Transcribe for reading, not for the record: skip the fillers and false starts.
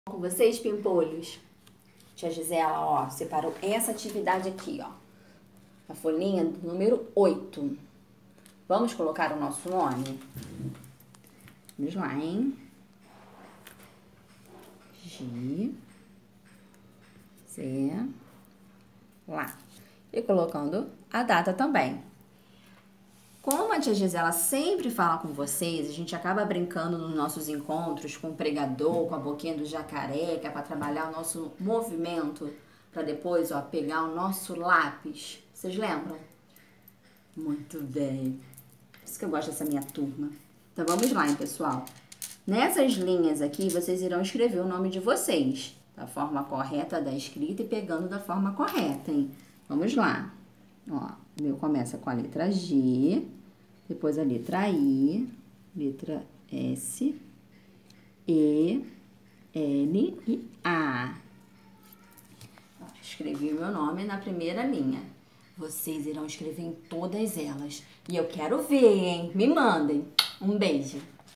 Com vocês, pimpolhos. Tia Gisela, ó, separou essa atividade aqui, ó. A folhinha número 8. Vamos colocar o nosso nome? Vamos lá, hein? Lá. E colocando a data também. Como a tia Gisela sempre fala com vocês, a gente acaba brincando nos nossos encontros com o pregador, com a boquinha do jacaré, que é para trabalhar o nosso movimento, para depois, ó, pegar o nosso lápis. Vocês lembram? Muito bem. Por isso que eu gosto dessa minha turma. Então vamos lá, hein, pessoal. Nessas linhas aqui, vocês irão escrever o nome de vocês, da forma correta da escrita e pegando da forma correta, hein? Vamos lá. Ó, o meu começa com a letra G, depois a letra I, letra S, E, L e A. Ó, escrevi o meu nome na primeira linha. Vocês irão escrever em todas elas. E eu quero ver, hein? Me mandem. Um beijo.